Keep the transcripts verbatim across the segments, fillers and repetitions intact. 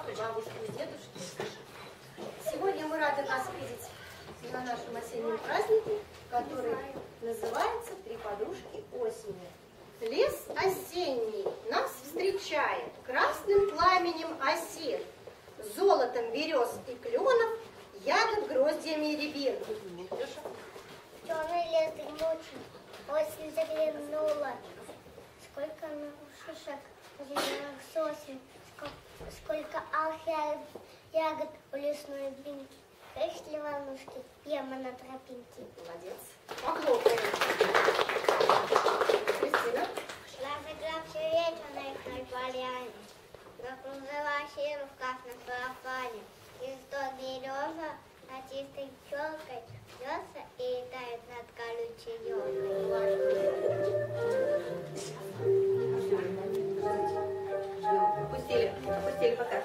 бабушки и дедушки. Сегодня мы рады вас видеть на нашем осеннем празднике, который называется «Три подружки осени». Лес осенний нас встречает красным пламенем осин, золотом берез и кленов, ягод гроздьями рябин. Темный лес дремучий, осень заглянула. Сколько шишек зеленых сосен, сколько алых ягод у лесной дынки. Пришли волнушки, пьем на тропинке. Молодец. Похлопаем. Кристина. Шла загравший ветер на ихной поляне, закружила осину в красном сарафане. Из тот береза на чистой челкой бьется и летает над колючей елкой. Опустили, опустили пока.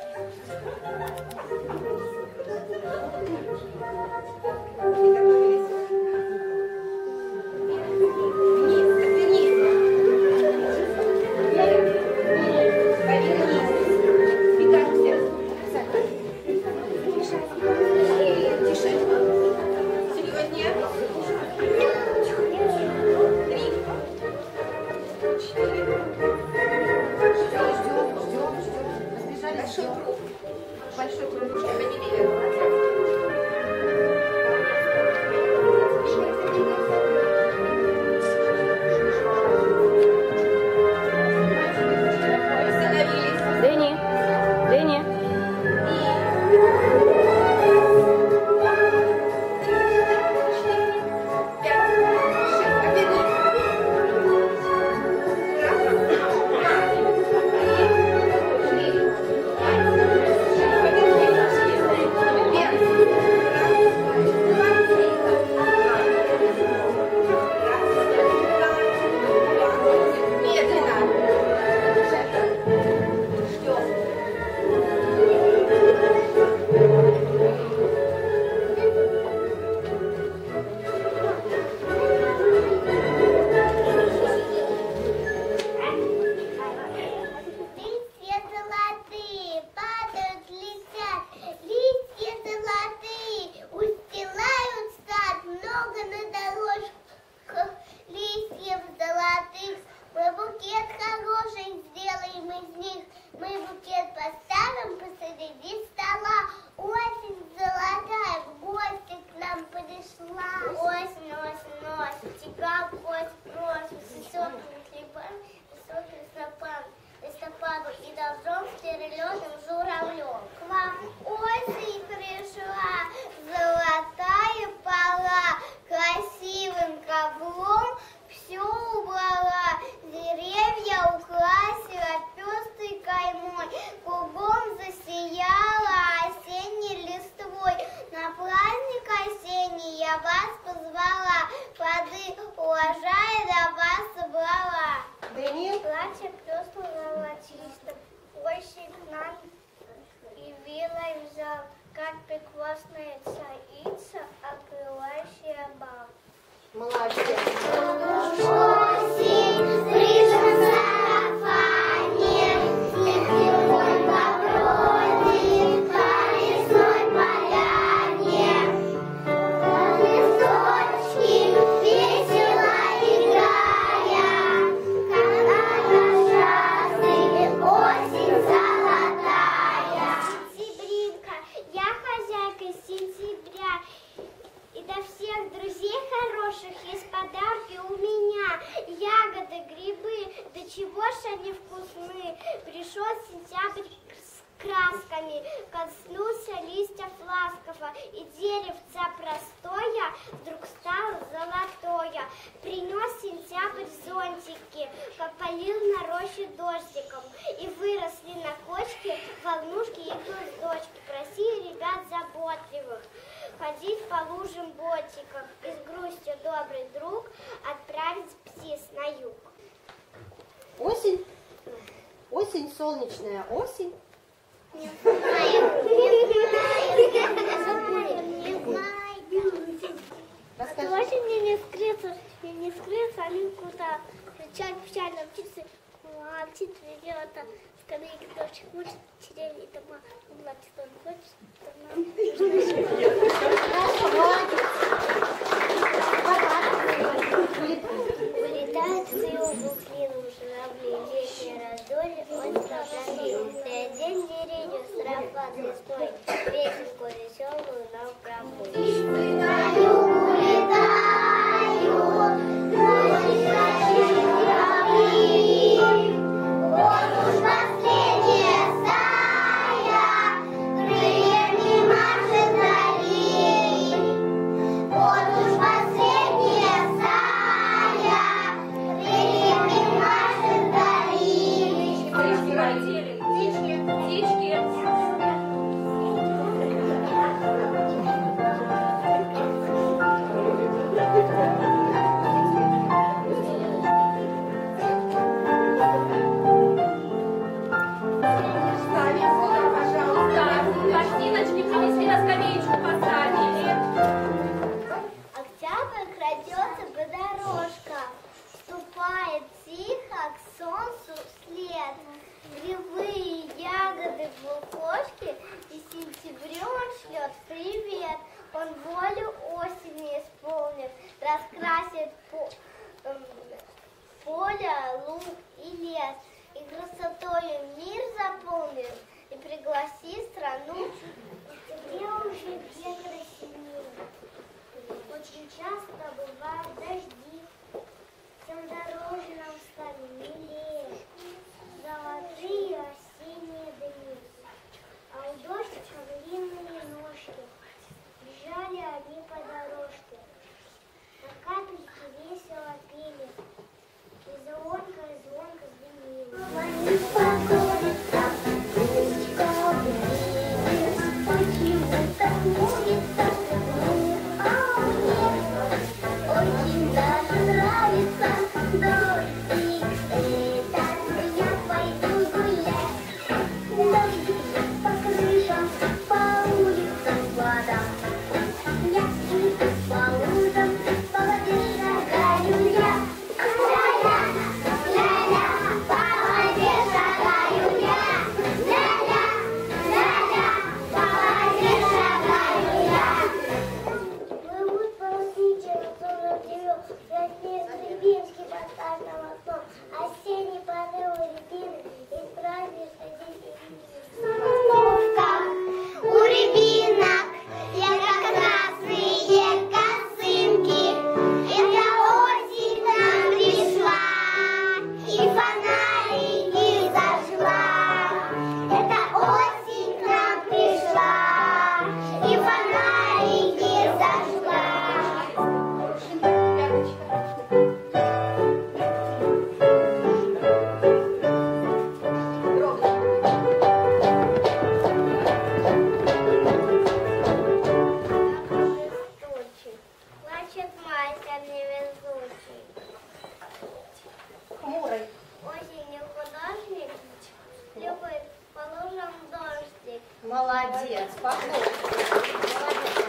Осень, осень, солнечная осень. Не знаю, не знаю. Расскажи. Очень мне не скрыться, мне не скрыться, они куда кричать печально птицы. а птица живет, а скорее дождик может черели дома, платит он хочет, то нам улетают в югу клину журавли, летние раздолье, остров разлил. День деревья, сарафан лесной, песенку веселую нам пропоет. На югу летают, ночи красивые журавли, вот уж последняя стая, крыльями машет вдали. Вот уж последняя стая, крыльями машет вдали. Птички, птички. Картиночки принесли, на скамеечку поставили. Октябрь крадется по дорожкам, ступает тихо к солнцу вслед. Грибы и ягоды в лукошке, и сентябрем он шлет привет. Он волю осени исполнит, раскрасит по, эм, поле, луг и лес, и красотою мир заполнит, и пригласит страну. Где уже где красивее. Очень часто бывают дожди, тем дороже нам стали милее. Золотые осенние дни, а у дождичка длинные ножки, бежали они по дорожке. На капельке весело пели, и звонко, и звонко звенели. Они походятся, птичка обиделась, почему так мучится, а мне очень даже нравится дождик этот. Я пойду гулять, дождик по крышам, по улицам, водам. Я иду по лужам, по воде шагаю я. Ля-ля, ля-ля, по воде шагаю я. Ля-ля, ля-ля, по воде шагаю я. Плывут полосничие, тоже дерев, краснеет рябинский под каждым окном. Осенний порыв рябины и праздничный день у рябинок ярко-красные косынки. Это осень к нам пришла и фонарики зажгла. Это осень к нам пришла и фонарики зажгла. Жестокий, плачет мастер невезучий. Хмурый. Осенью художник любит по лужам дождик. Молодец, похлопай. Молодец.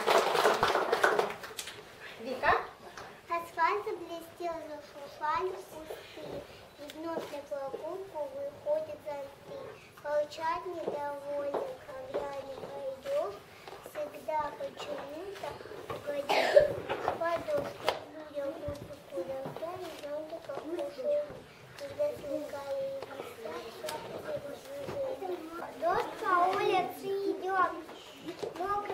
Вика? Асфальт блестел, зашуршали кусты, и дно теплокупку выходит зонты. Молчат недовольны, когда не пойдешь, всегда почему-то угодишь в подушку. Людям музыку ногтями, зонтиков ушел, когда смекали и листа, шапки движения. Дождь по улице идет, много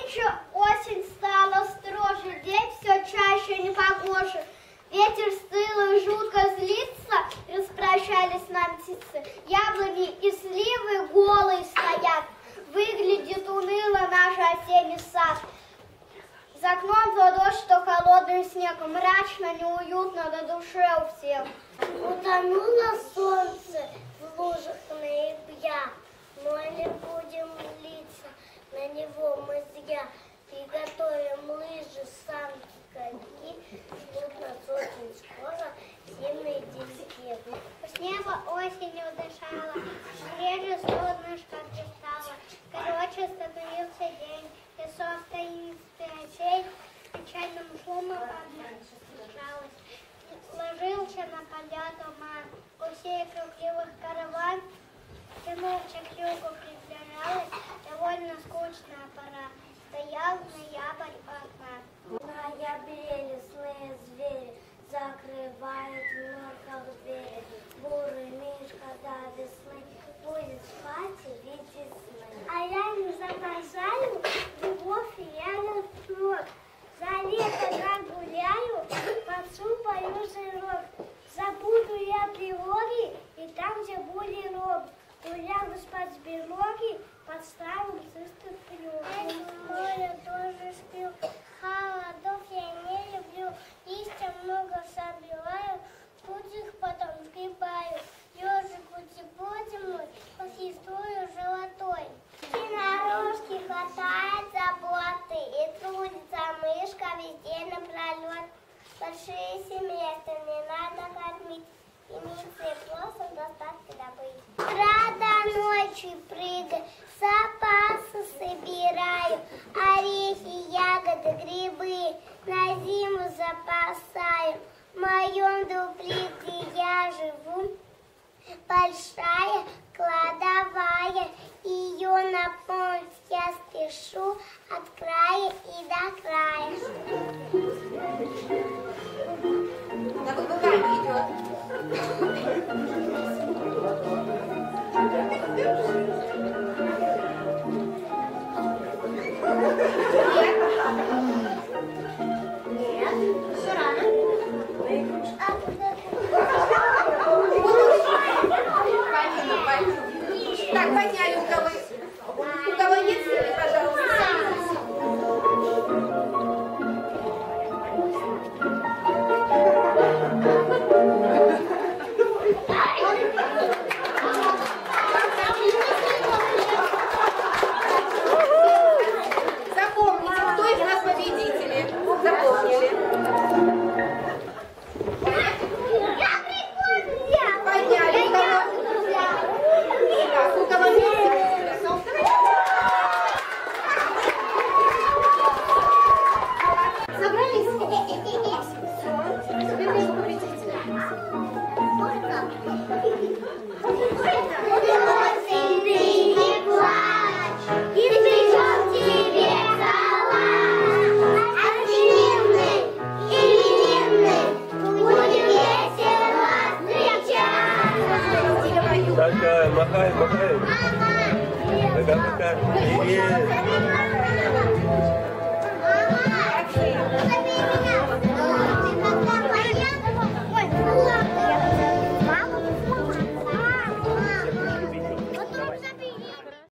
Нынче осень стала строже, день все чаще непогоже. Ветер стыл и жутко злится, распрощались нам птицы. Яблони и сливы голые стоят, выглядит уныло наш осенний сад. За окном то дождь, то холодный снег, мрачно, неуютно на душе у всех. Утонуло солнце в лужах ноября, море будем молиться, на него мы зря. Приготовим лыжи, санки, коньки, ждут нас очень скоро зимние деньги. С неба осенью дышала, реже солнышко пристало. Короче, становился день, лесов таинственная сеть, печальным шумом обмешалась. Ложился на поля туман, гусей крупливых караван, тянулся к югу, приближалась, довольно скучная пора. Стоял ноябрь у окна. В ноябре лесные звери закрывают в норках двери. Бурый мишка до весны будет спать и видеть сны. А я не заморзаю, любовь рядом вновь. За лето как гуляю, пацу пою жирок. Забуду я тревоги, и там, где были рог. Гуляю спать с берлоги, под старым цистым пнем. Море тоже спил, холодов я не люблю. Листья много собираю, тут их потом сгребаю. Ежику тепло зимой, посвистую золотой. Единорожки хватает заботы, и трудится мышка везде напролет. Большие семейства не надо кормить, иметь тепло, достатка добыть. Рада ночью прыгаю, запасы собираю, орехи, ягоды, грибы на зиму запасаю. В моем дупле, где я живу, большая кладовая, ее наполнить я спешу от края и до края. На выбывание идет. Нет, все рано. Так, подняли, у кого, у кого нет силы, пожалуйста. Запомните, кто из нас победители. Запомнили. Подняли, у кого? Так, у кого нет силы? Собрались? Все, теперь мы победители. Осень, ты не плачь, и придет тебе салат. Осенний, именинный, будем весело встречаться. Такая, махай, махай. Пока-пока. Привет.